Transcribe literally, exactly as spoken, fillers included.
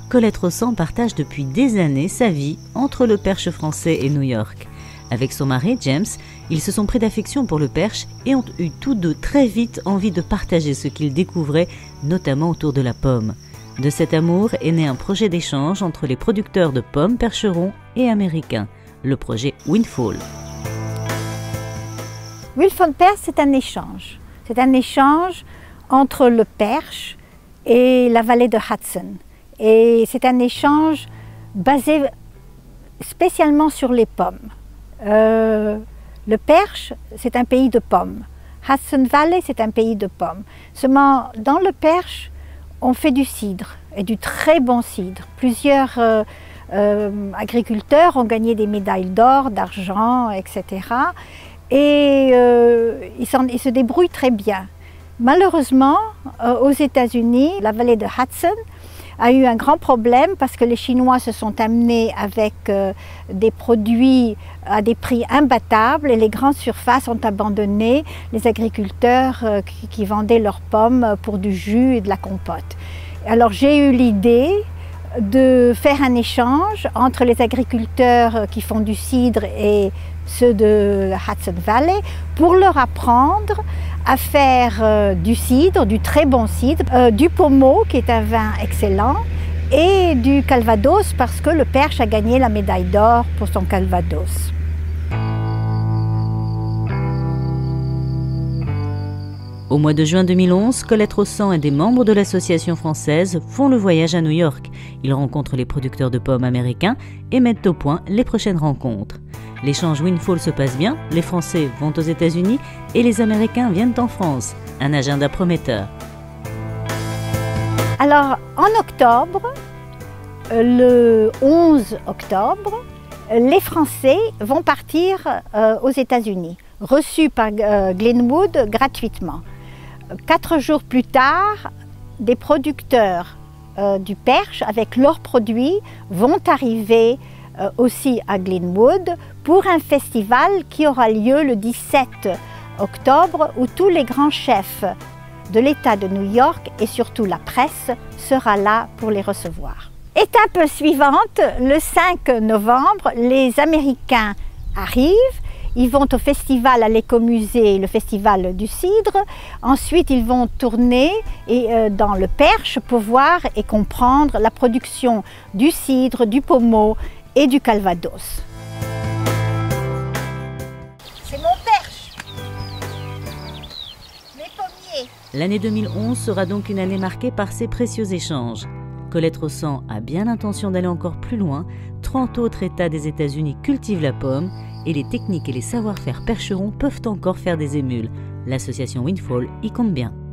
Colette Rossan partage depuis des années sa vie entre le Perche français et New York. Avec son mari, James, ils se sont pris d'affection pour le perche et ont eu tous deux très vite envie de partager ce qu'ils découvraient, notamment autour de la pomme. De cet amour est né un projet d'échange entre les producteurs de pommes percherons et américains, le projet Windfall. Windfall Perche, c'est un échange. C'est un échange entre le Perche et la vallée de Hudson. Et c'est un échange basé spécialement sur les pommes. Euh, le Perche, c'est un pays de pommes. Hudson Valley, c'est un pays de pommes. Seulement, dans le Perche, on fait du cidre, et du très bon cidre. Plusieurs euh, euh, agriculteurs ont gagné des médailles d'or, d'argent, et cetera. Et euh, ils, ils se débrouillent très bien. Malheureusement, euh, aux États-Unis, la vallée de Hudson a eu un grand problème parce que les Chinois se sont amenés avec euh, des produits à des prix imbattables et les grandes surfaces ont abandonné les agriculteurs euh, qui, qui vendaient leurs pommes pour du jus et de la compote. Alors j'ai eu l'idée de faire un échange entre les agriculteurs qui font du cidre et ceux de Hudson Valley pour leur apprendre à faire euh, du cidre, du très bon cidre, euh, du pommeau qui est un vin excellent et du calvados parce que le Perche a gagné la médaille d'or pour son calvados. Au mois de juin deux mille onze, Colette Rossan et des membres de l'association française font le voyage à New York. Ils rencontrent les producteurs de pommes américains et mettent au point les prochaines rencontres. L'échange Windfall se passe bien, les Français vont aux États-Unis et les Américains viennent en France. Un agenda prometteur. Alors, en octobre, le onze octobre, les Français vont partir euh, aux États-Unis, reçus par euh, Glenwood gratuitement. Quatre jours plus tard, des producteurs euh, du Perche avec leurs produits vont arriver euh, aussi à Glenwood pour un festival qui aura lieu le dix-sept octobre où tous les grands chefs de l'État de New York et surtout la presse sera là pour les recevoir. Étape suivante, le cinq novembre, les Américains arrivent. Ils vont au festival à l'écomusée, le festival du cidre. Ensuite, ils vont tourner et, euh, dans le Perche pour voir et comprendre la production du cidre, du pommeau et du calvados. C'est mon Perche, mes pommiers. L'année deux mille onze sera donc une année marquée par ces précieux échanges. Colette Rossan a bien l'intention d'aller encore plus loin. trente autres États des États-Unis cultivent la pomme et les techniques et les savoir-faire percherons peuvent encore faire des émules. L'association Windfall y compte bien.